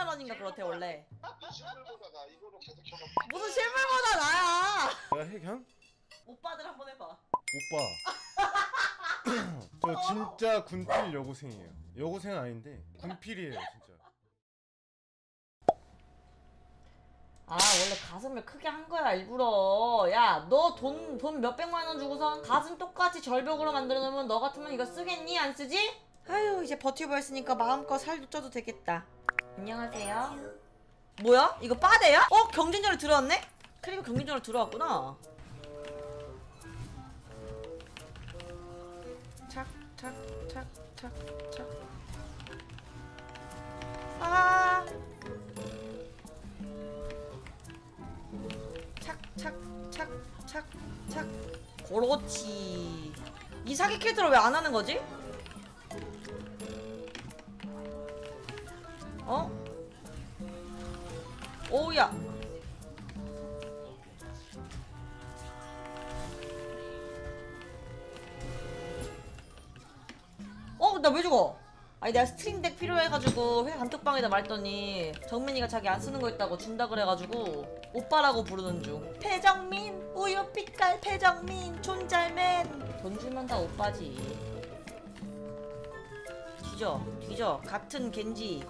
300만 원인가 그렇대 원래. 실물보다 나 이거로 계속 켜놓고. 무슨 실물보다 나야. 내가 해경? 오빠들 한번 해봐. 오빠. 저 진짜 군필 여고생이에요. 여고생 아닌데 군필이에요 진짜. 아 원래 가슴을 크게 한 거야 일부러. 야 너 돈 몇백만 원 주고선 가슴 똑같이 절벽으로 만들어 놓으면 너 같으면 이거 쓰겠니? 안 쓰지? 아유 이제 버티버 했으니까 마음껏 살도 쪄도 되겠다. 안녕하세요. 뭐야? 이거 빠데야? 어? 경쟁전에 들어왔네? 크리브 경쟁전에 들어왔구나. 착착착착착. 아 착착착착착. 그렇지. 이 사기 캐릭터를 왜 안 하는 거지? 어? 오우야. 어? 나 왜 죽어? 아니 내가 스트링덱 필요해가지고 회사 단톡방에다 말했더니 정민이가 자기 안 쓰는 거 있다고 준다 그래가지고 오빠라고 부르는 중. 배정민 우유빛깔 배정민 존잘맨. 돈 주면 다 오빠지. 뒤져 같은 겐지.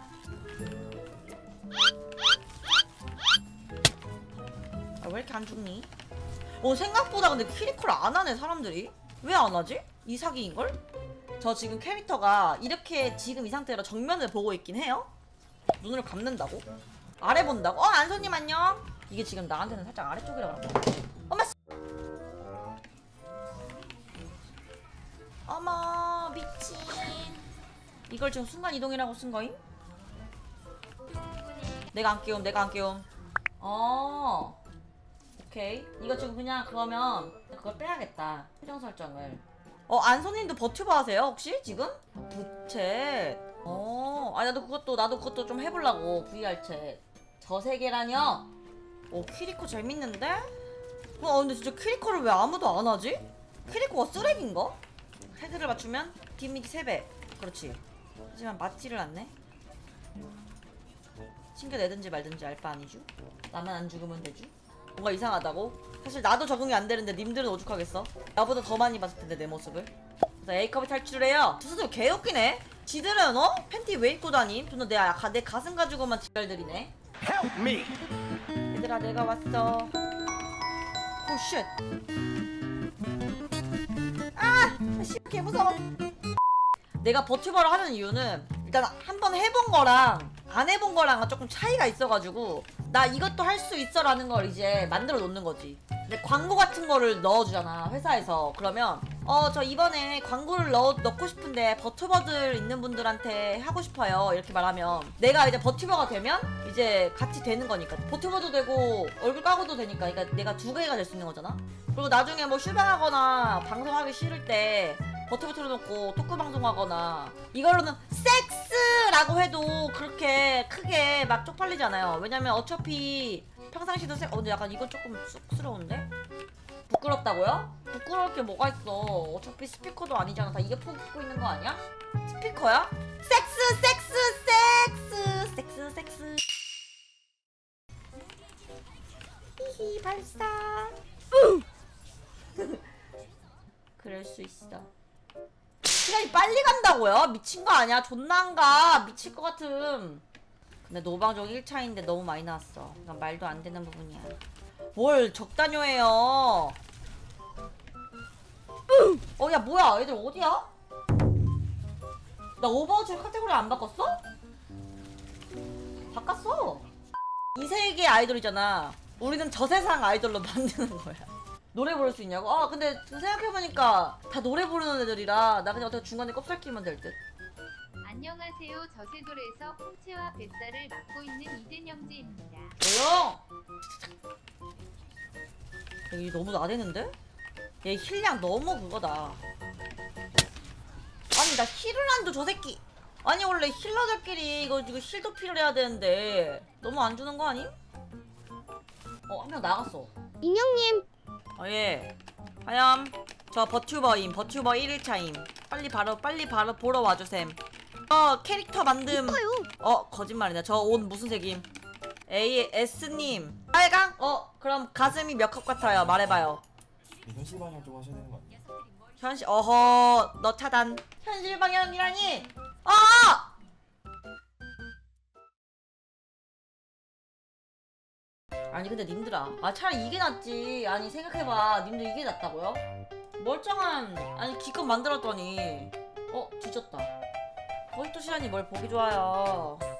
아 왜 이렇게 안 죽니? 생각보다 근데 키리콜 안 하네 사람들이. 왜 안 하지? 이 사기인걸? 저 지금 캐릭터가 이렇게 지금 이 상태로 정면을 보고 있긴 해요? 눈을 감는다고? 아래 본다고? 안소님 안녕? 이게 지금 나한테는 살짝 아래쪽이라 그런가? 엄마 어머 미친. 이걸 지금 순간이동이라고 쓴거임? 내가 안 깨움. 오케이. 이거 지금 그냥 그러면 그걸 빼야겠다. 표정 설정을. 안소님도 버튜버 하세요 혹시 지금? 부챗. 나도 그것도 좀 해보려고. VR 챗. 저 세계라뇨? 키리코 재밌는데? 근데 진짜 키리코를 왜 아무도 안 하지? 키리코가 쓰레기인가? 헤드를 맞추면 뒷미디 3배. 그렇지. 하지만 맞지를 않네. 챙겨내든지 말든지 알 바 아니죠? 나만 안 죽으면 되죠? 뭔가 이상하다고? 사실 나도 적응이 안 되는데 님들은 오죽하겠어? 나보다 더 많이 봤을 텐데 내 모습을. 그래서 A컵이 탈출을 해요. 투수들 개웃기네. 지들은 팬티 왜 입고 다님? 존나 내 가슴 가지고만 지랄들이네. Help me. 얘들아 내가 왔어. 오 쉣. 씨 개무서워. 내가 버튜버를 하는 이유는 일단 한번 해본 거랑 안 해본 거랑은 조금 차이가 있어가지고 나 이것도 할 수 있어 라는 걸 이제 만들어 놓는 거지. 근데 광고 같은 거를 넣어주잖아 회사에서. 그러면 저 이번에 광고를 넣고 싶은데 버튜버들 있는 분들한테 하고 싶어요 이렇게 말하면 내가 이제 버튜버가 되면 이제 같이 되는 거니까 버튜버도 되고 얼굴 까고도 되니까. 그러니까 내가 두 개가 될 수 있는 거잖아. 그리고 나중에 뭐 슈방하거나 방송하기 싫을 때 버튜버 틀어놓고 토크 방송하거나 이걸로는 섹스라고 해도 그렇게 크게 막 쪽팔리지 않아요. 왜냐면 어차피 평상시도 근데 약간 이건 조금 쑥스러운데? 부끄럽다고요? 부끄러울 게 뭐가 있어. 어차피 스피커도 아니잖아. 다 이어폰 끼고 있는 거 아니야? 스피커야? 섹스 히히 발사. 그럴 수 있어. 시간이 빨리 간다고요? 미친 거 아니야? 존나 안 가. 미칠 것 같음. 근데 노방종 1차인데 너무 많이 나왔어. 이건 말도 안 되는 부분이야. 뭘 적다뇨 해요. 야 뭐야 얘들 어디야? 나 오버워치 카테고리 안 바꿨어? 바꿨어. 이 세계 아이돌이잖아. 우리는 저 세상 아이돌로 만드는 거야. 노래 부를 수 있냐고? 근데 생각해보니까 다 노래 부르는 애들이라 나 그냥 어떻게 중간에 껍살 끼면 될 듯. 안녕하세요. 저세돌에서 콩채와 뱃살을 맡고 있는 이든영지입니다. 조용! 얘 너무 나대는데? 얘 힐량 너무 그거다. 아니 나 힐을 안 줘 저 새끼. 아니 원래 힐러들끼리 이거 힐도 필요해야 되는데 너무 안 주는 거 아니? 한 명 나갔어. 인형님. 예. 하염. 저 버튜버임. 버튜버 1일차임. 빨리 바로 보러 와주셈. 캐릭터 만듦. 이뻐요. 거짓말이네. 저 옷 무슨 색임? AS님 빨강? 그럼 가슴이 몇 컵 같아요? 말해봐요. 현실 방향 좀 하셔야 되는 거 아니에요? 현실 너 차단. 현실 방향이라니. 아니 근데 님들아, 차라리 이게 낫지. 아니 생각해봐, 님들 이게 낫다고요? 멀쩡한, 아니 기껏 만들었더니 뒤졌다. 거짓도 시간이 뭘 보기 좋아요.